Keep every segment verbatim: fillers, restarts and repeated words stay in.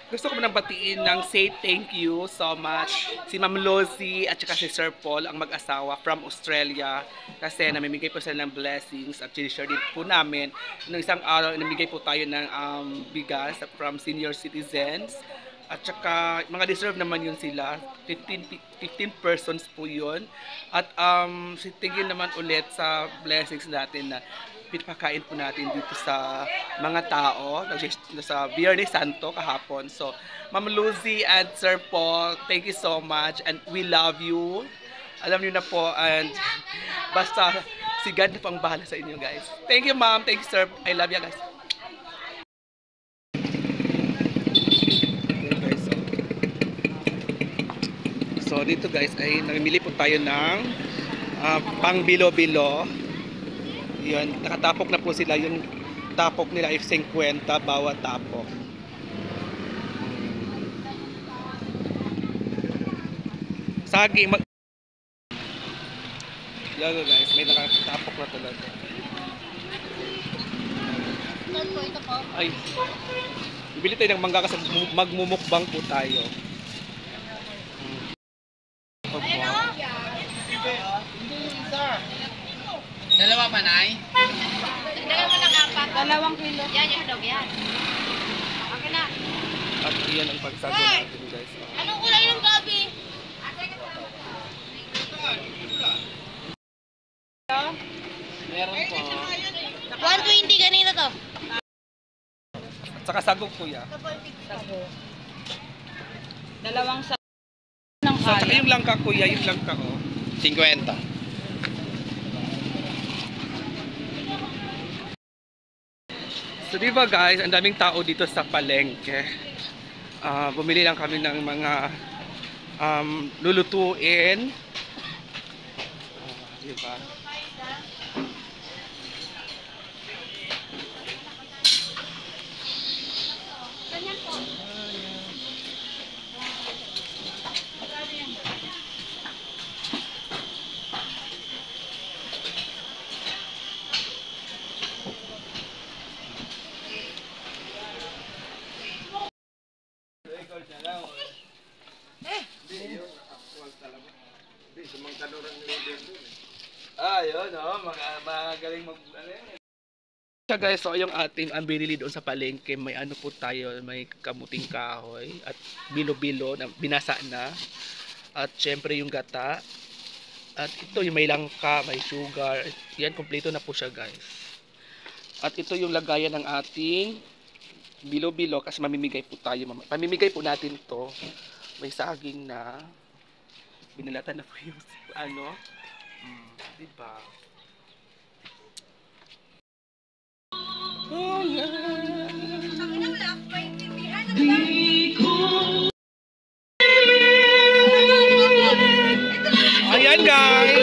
gusto ko nang batiin ng say thank you so much si Ma'am Lozy at saka si Sir Paul, ang mag-asawa from Australia, kasi namimigay po sila ng blessings at sinishare din po namin. Noong isang araw, namigay po tayo ng um, bigas from senior citizens. At saka, mga deserve naman yun sila. fifteen, fifteen persons po yun. At um, sitigil naman ulit sa blessings natin na pinapakain po natin dito sa mga tao sa Biyernes Santo kahapon. So, Ma'am Lucy and Sir Paul, thank you so much and we love you. Alam niyo na po, and basta si God na pang bahala sa inyo, guys. Thank you, Ma'am. Thank you, Sir. I love you, guys. So dito guys ay namimili po tayo ng uh, pang bilo-bilo. Yun, nakatapok na po sila, yung tapok nila ay fifty bawat tapok. Saging mag Yan guys, may nakatapok na talaga. Ito po. Ay. Bibili tayo ng mangga kasi magmumukbang po tayo. Dalawa pa, Nay? Dalawa mo ng apat. Dalawang kilo. Yan, yung dog yan. Okay na. At iyan ang pagsago natin guys. Anong kulay ng gabi? Meron po. one twenty kanina to. At saka sagok po ya. Dalawang sa ng So, at saka yung langka kuya, yung langka oh. fifty. So di ba guys, ang daming tao dito sa palengke. Uh, bumili lang kami ng mga um, lulutuin. Uh, di ba? Ah, yun, oh, mga magaling mag ano yan. So guys, so yung ating ang binili doon sa palengke, may ano po tayo, may kamuting kahoy at bilo-bilo na binasa na. At syempre yung gata. At ito yung may langka, may sugar. Yan, kompleto na po siya guys. At ito yung lagayan ng ating bilo-bilo kasi mamimigay po tayo. Pamimigay po natin to. May saging na binalatan na po yung ano. Hmm, diba? Oh, ayan guys.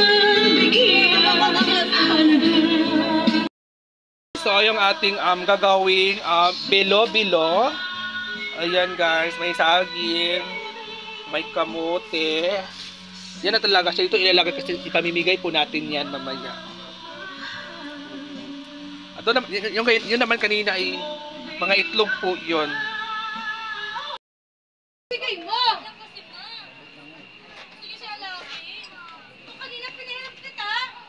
So yung ating um, gagawing uh, bilo-bilo. Ayan guys, may saging, may kamote. Yan na talaga siya. Ito ilalagay kasi ipamimigay po natin yan mamaya. At doon, yung, yung naman kanina ay mga itlog po yun. Bigay mo! Sige siya lagi. Kanina pinahirap kita.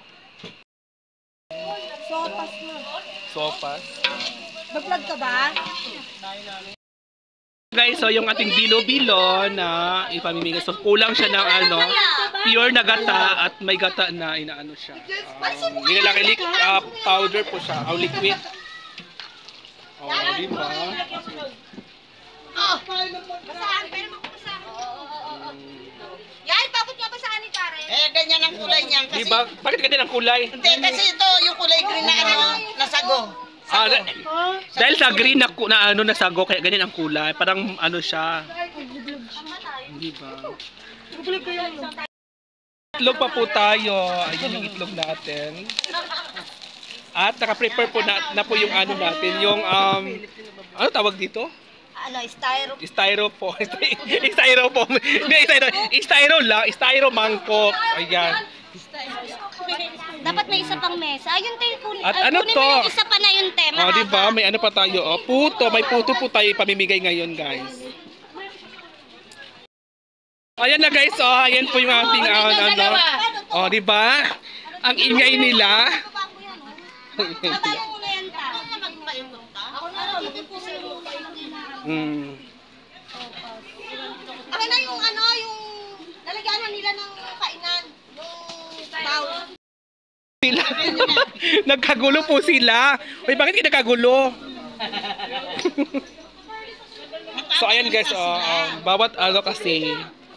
Sopas mo. Sopas. Mag-vlog ka ba? Guys, so yung ating bilo-bilo na ipamimigay. So kulang siya ng ano, pure na gata at may gata na inaano siya. Um, nilalagay uh, powder po siya, o liquid. Oh, di ba? Oh! Basahan, pero magpasahan. Yan, bakit nga basahan ni Karen? Eh, ganyan ang kulay niyan Di kasi... ba? Bakit ganyan ang kulay? Hindi, kasi ito yung kulay green na ano, nasago. Ah, da- dahil sa green na, ku- na ano nasago kaya ganyan ang kulay. Parang ano siya. Di ba? Itlog pa po tayo. Ayun yung itlog natin. At naka-prepare po na, na po yung ano natin, yung um ano tawag dito? Ano, styro? Styrofoam. Styrofoam. Hindi, styro. Styro lang. Styro mangkok. Ayan. Dapat may isa pang mesa. Ayun tayo kunin. At ay, ano kunin to? mo yung isa pa na yun, te. Oh, di ba? May ano pa tayo? Oh, puto. May puto po tayo ipamimigay ngayon, guys. Ayan na, guys. Oh, ayan po yung ating uh, ano. Oh, di ba? Ang ingay nila. Babayan mo na yan, ta. Ako na rin. Mm. Akin na yung ano, yung lalagyan na nila ng kainan. Yung bowl. Sila. Nagkagulo po sila. Uy, bakit kayo nagkagulo? So, ayan guys, oh, um, bawat ano kasi.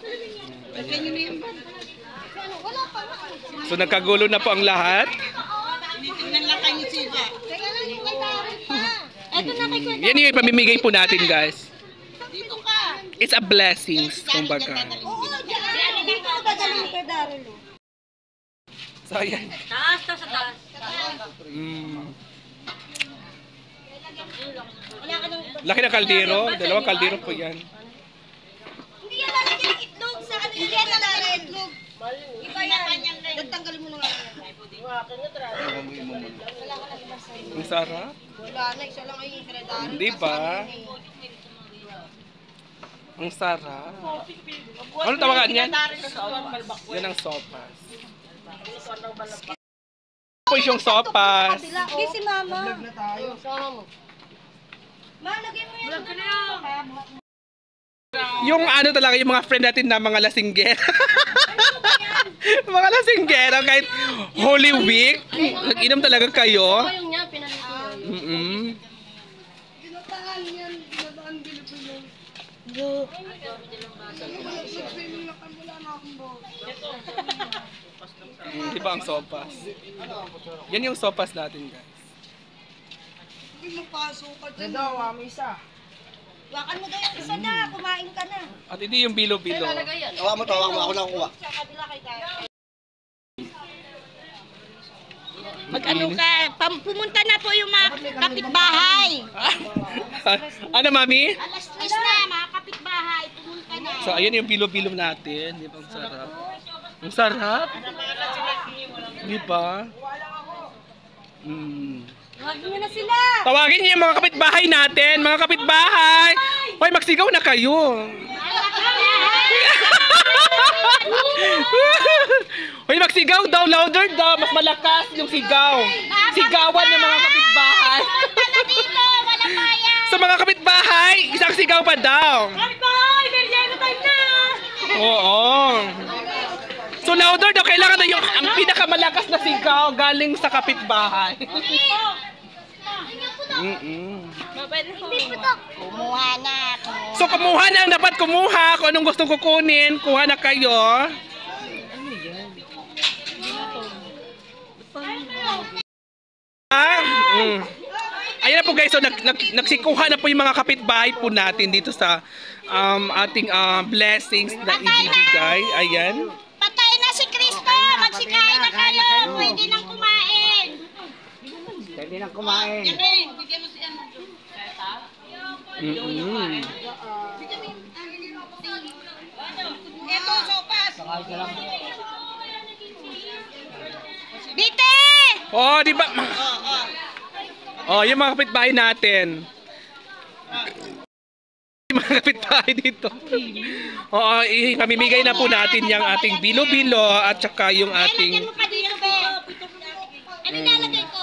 So, nagkagulo na po ang lahat. Tingnan lang kayo siya. Teka lang yung kay Darren pa. Eto na kay Kuya. Yan yung ipamimigay po natin, guys. Dito ka. It's a blessings, kumbaga. Oo, dyan. Dito ko dadalhin kay Darren. So, ayan. Taas, taas, taas. Mm. Wala ka nang... Laki ng kaldero. Dalawang kaldero po yan. Hindi yan lalagyan ng itlog sa ano. Hindi yan lalagyan ng itlog. Iba yan. Nagtanggalin mo na nga. Ang sarap. Wala na, isa lang ay kay Darren. Hindi ba? Ang sarap. Ano tawagan yan? Yan ang sopas. Po yung sopas. Hindi si Mama. Vlog na tayo. Ma, lagyan mo yan. Vlog ka na yan. Yung ano talaga, yung mga friend natin na mga lasinggero. Mga lasinggero, kahit Holy Week, nag-inom talaga kayo. Yung niya, pinalito yun. Mm-mm. Ginataan yan, ginataan Pilipino. Mm, di ba ang sopas? Yan yung sopas natin, guys. Hindi mo pasukat dyan. Daw, may isa. Wakan mo daw yung isa na, kumain ka na. At hindi yung bilo-bilo. Tawa mo, tawa mo. Ako lang kuha. Sa kabila kay Darren. Mag-ano ka, pam- pumunta na po yung mga kapitbahay. Ano, mami? Alas tres na, mga kapitbahay, pumunta na. So, ayan yung bilo-bilo natin. Di ba ang sarap? Ang sarap? Di ba? Mm. Huwag nyo na sila. Tawagin niyo yung mga kapitbahay natin. Mga kapitbahay! Hoy, magsigaw na kayo. Hoy, magsigaw daw. Louder daw. Mas malakas yung sigaw. Sigawan ng mga kapitbahay. Wala dito, wala kaya. Sa mga kapitbahay, isang sigaw pa daw. Kapitbahay, merienda time na. Oo. So louder daw. Kailangan na yung ang pinakamalakas na sigaw galing sa kapitbahay. Mm-mm. Kumuha na. So kumuha na ang dapat kumuha. Kung anong gustong kukunin, kuha na kayo. Ah, mm. Ayan na po guys, so nag, nag, nagsikuha na po yung mga kapitbahay po natin dito sa um, ating uh, blessings na ibibigay. Ayan. Patay na si Kristo, magsikain na kayo, pwede nang kumain. Pwede nang kumain. Mm-mm. Ito, sopas. Bite! Oh, di ba? Oh, yung mga kapitbahay natin. Yung mga kapitbahay dito. Oo, ipamimigay na po natin yung ating bilo-bilo at saka yung ating... Lagyan mo pa dito, be. Ano ilalagay ko?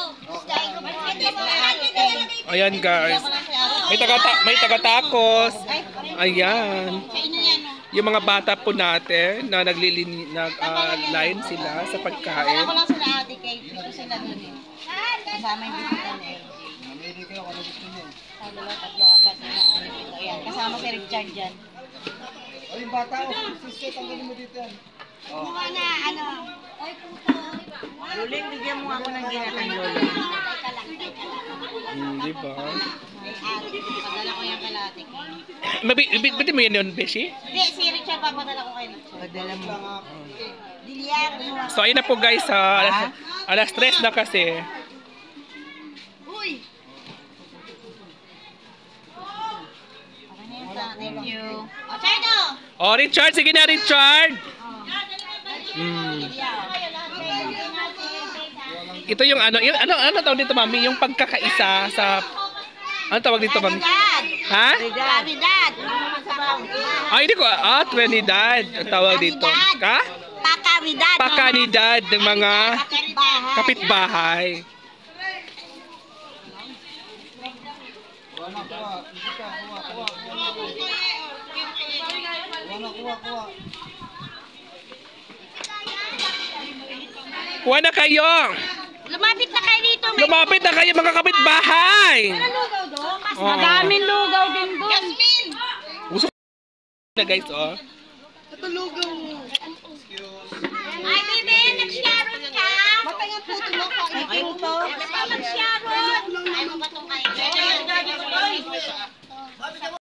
Ayan guys. May taga may taga-tacos. Ayan. Yung mga bata po natin na naglilin nag-line sila sa pagkain. Ako lang sila ate kay dito sila dun eh. Kasama yung bisita na eh. Tatlo, tatlo, apat na ano dito. Ayan, kasama si Richard dyan. Ay, bata ko. Sister, tanggalin mo dito yan. Kumuha na, ano? Ay, puto. Luling, bigyan mo ako ng ginatang lolo. Teka lang, teka lang. Hmm, di ba? Ay, ate, padala ko yung kalate ko. Mabi, ba't mo yan yun, Beshi? Hindi, si Richard papadala ko kay Richard. Padala mo. Dilyan, mo. So ayun na po guys, sa alas, alas tres na kasi. Uy! Okay na yun, ta. Thank you. O, Chardo! Oh, Richard, sige na Richard. Hmm. Dilyan. ito yung ano, yung, ano, ano tawag dito, mami? Yung pagkakaisa sa, ano tawag dito, mami? Ha? Caridad. Ay, hindi ko, ah, Trinidad, ang tawag dito. Ka? Pakaridad. Pakanidad ng mga Kapitbahay. kapitbahay. Kuha na, kuha. Hindi ka, kuha, kuha. Kuha na, kuha, kuha. Kuha na kayo! Lumapit na kayo dito. May Lumapit na kayo mga kapitbahay! lugaw doon. Mas Oo. madaming lugaw din doon. Jasmine! Gusto ko na guys, oh. Ay, bebe, nag-sharon ka? Matay ang puto mo ka. Ay, puto. Nag-sharon. Ay, mo ba itong kain?